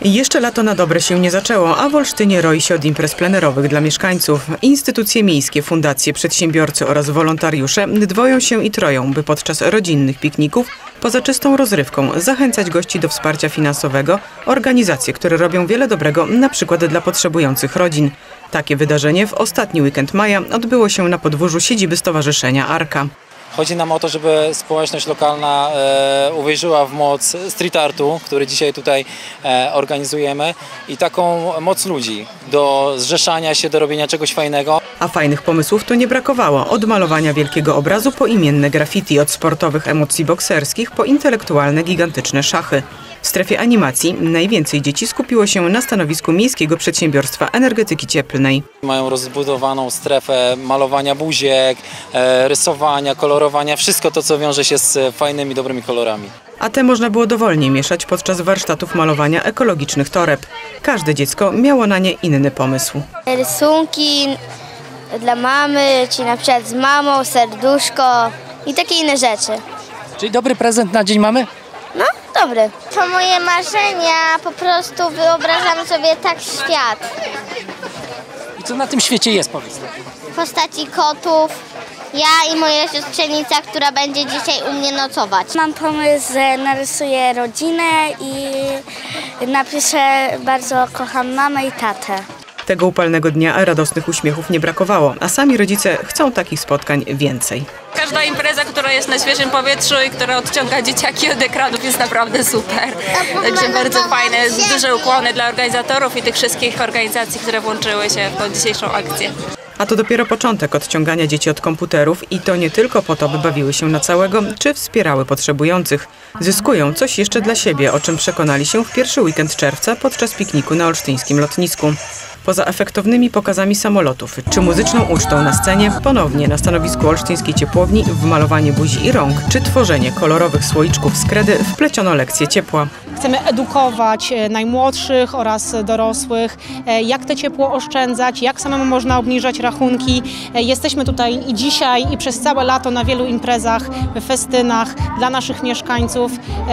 Jeszcze lato na dobre się nie zaczęło, a w Olsztynie roi się od imprez plenerowych dla mieszkańców. Instytucje miejskie, fundacje, przedsiębiorcy oraz wolontariusze dwoją się i troją, by podczas rodzinnych pikników poza czystą rozrywką zachęcać gości do wsparcia finansowego, organizacje, które robią wiele dobrego, na przykład dla potrzebujących rodzin. Takie wydarzenie w ostatni weekend maja odbyło się na podwórzu siedziby Stowarzyszenia Arka. Chodzi nam o to, żeby społeczność lokalna uwierzyła w moc street artu, który dzisiaj tutaj organizujemy, i taką moc ludzi do zrzeszania się, do robienia czegoś fajnego. A fajnych pomysłów tu nie brakowało. Od malowania wielkiego obrazu po imienne graffiti, od sportowych emocji bokserskich po intelektualne gigantyczne szachy. W strefie animacji najwięcej dzieci skupiło się na stanowisku Miejskiego Przedsiębiorstwa Energetyki Cieplnej. Mają rozbudowaną strefę malowania buziek, rysowania, kolorowania, wszystko to, co wiąże się z fajnymi, dobrymi kolorami. A te można było dowolnie mieszać podczas warsztatów malowania ekologicznych toreb. Każde dziecko miało na nie inny pomysł. Rysunki dla mamy, czy na przykład z mamą, serduszko i takie inne rzeczy. Czyli dobry prezent na Dzień Mamy? No, dobry. To moje marzenia, po prostu wyobrażam sobie tak świat. I co na tym świecie jest, powiedz? Postaci kotów, ja i moja siostrzenica, która będzie dzisiaj u mnie nocować. Mam pomysł, że narysuję rodzinę i napiszę bardzo kocham mamę i tatę. Tego upalnego dnia radosnych uśmiechów nie brakowało, a sami rodzice chcą takich spotkań więcej. Każda impreza, która jest na świeżym powietrzu i która odciąga dzieciaki od ekranów, jest naprawdę super. Także bardzo fajne, duże ukłony dla organizatorów i tych wszystkich organizacji, które włączyły się w tą dzisiejszą akcję. A to dopiero początek odciągania dzieci od komputerów i to nie tylko po to, by bawiły się na całego, czy wspierały potrzebujących. Zyskują coś jeszcze dla siebie, o czym przekonali się w pierwszy weekend czerwca podczas pikniku na olsztyńskim lotnisku. Poza efektownymi pokazami samolotów czy muzyczną ucztą na scenie, ponownie na stanowisku olsztyńskiej ciepłowni w malowanie buzi i rąk czy tworzenie kolorowych słoiczków z kredy wpleciono lekcje ciepła. Chcemy edukować najmłodszych oraz dorosłych, jak to ciepło oszczędzać, jak samemu można obniżać rachunki. Jesteśmy tutaj i dzisiaj, i przez całe lato na wielu imprezach, festynach dla naszych mieszkańców,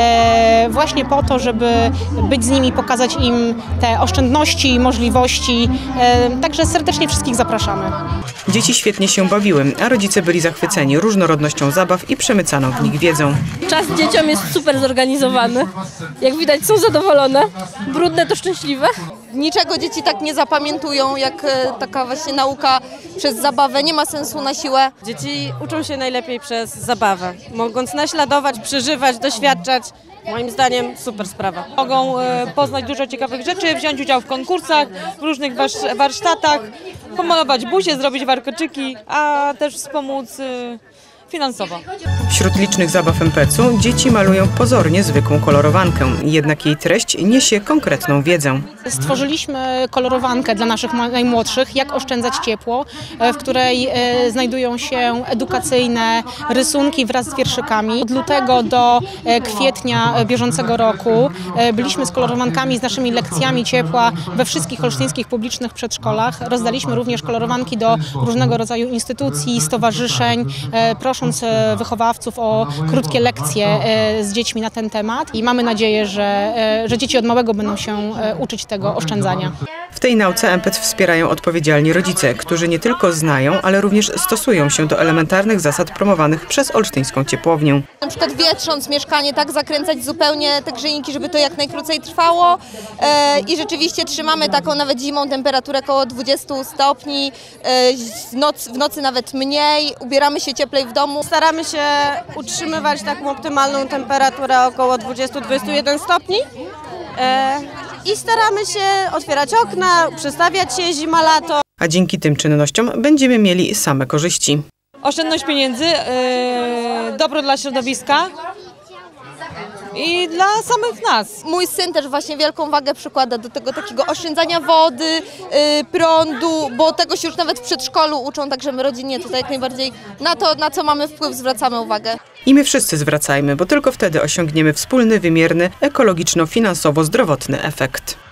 właśnie po to, żeby być z nimi, pokazać im te oszczędności i możliwości. Także serdecznie wszystkich zapraszamy. Dzieci świetnie się bawiły, a rodzice byli zachwyceni różnorodnością zabaw i przemycaną w nich wiedzą. Czas dzieciom jest super zorganizowany. Jak widać, są zadowolone. Brudne to szczęśliwe. Niczego dzieci tak nie zapamiętują, jak taka właśnie nauka przez zabawę. Nie ma sensu na siłę. Dzieci uczą się najlepiej przez zabawę. Mogąc naśladować, przeżywać, doświadczać. Moim zdaniem super sprawa. Mogą poznać dużo ciekawych rzeczy, wziąć udział w konkursach, w różnych warsztatach, pomalować buzię, zrobić warkoczyki, a też wspomóc finansowo. Wśród licznych zabaw MPC-u dzieci malują pozornie zwykłą kolorowankę, jednak jej treść niesie konkretną wiedzę. Stworzyliśmy kolorowankę dla naszych najmłodszych, jak oszczędzać ciepło, w której znajdują się edukacyjne rysunki wraz z wierszykami. Od lutego do kwietnia bieżącego roku byliśmy z kolorowankami, z naszymi lekcjami ciepła we wszystkich olsztyńskich publicznych przedszkolach. Rozdaliśmy również kolorowanki do różnego rodzaju instytucji, stowarzyszeń, prosząc wychowawców o krótkie lekcje z dziećmi na ten temat i mamy nadzieję, że dzieci od małego będą się uczyć tego oszczędzania. W tej nauce MPC wspierają odpowiedzialni rodzice, którzy nie tylko znają, ale również stosują się do elementarnych zasad promowanych przez olsztyńską ciepłownię. Na przykład wietrząc mieszkanie, tak zakręcać zupełnie te grzejniki, żeby to jak najkrócej trwało i rzeczywiście trzymamy taką nawet zimą temperaturę około 20 stopni, w nocy nawet mniej, ubieramy się cieplej w domu. Staramy się utrzymywać taką optymalną temperaturę około 20-21 stopni. I staramy się otwierać okna, przestawiać się zima-lato. A dzięki tym czynnościom będziemy mieli same korzyści. Oszczędność pieniędzy, dobro dla środowiska i dla samych nas. Mój syn też właśnie wielką wagę przykłada do tego takiego oszczędzania wody, prądu, bo tego się już nawet w przedszkolu uczą, także my rodzinnie tutaj jak najbardziej na to, na co mamy wpływ, zwracamy uwagę. I my wszyscy zwracajmy, bo tylko wtedy osiągniemy wspólny, wymierny, ekologiczno-finansowo-zdrowotny efekt.